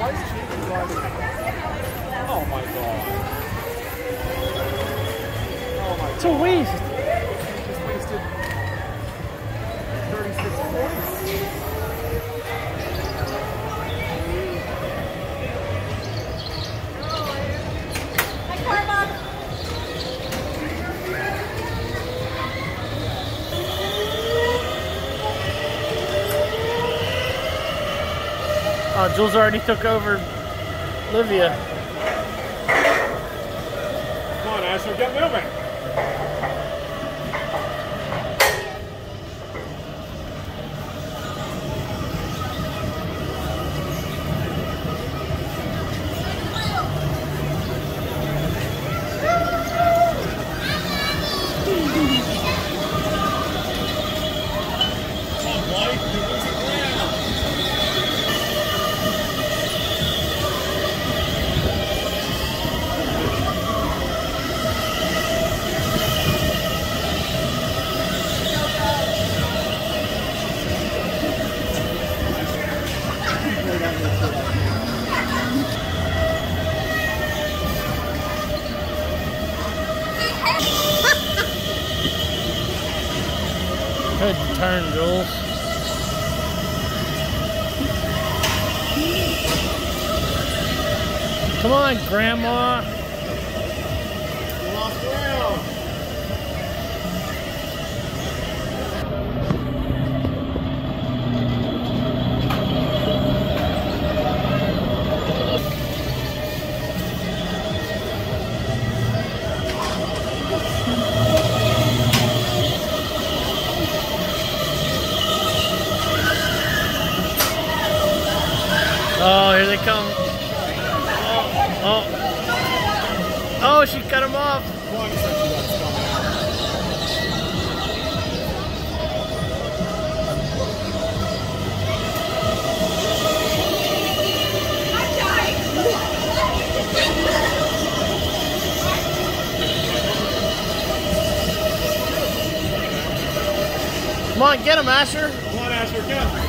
why is Jason driving? Oh my god. Oh my god. It's a waste. Just wasted 36 points. Jules already took over Livia. Come on, Asher, get moving. Good turn, Jules. Come on, Grandma. You lost ground. Oh, here they come. Oh, she cut him off. Come on, get him, Asher. Come on, Asher, get him.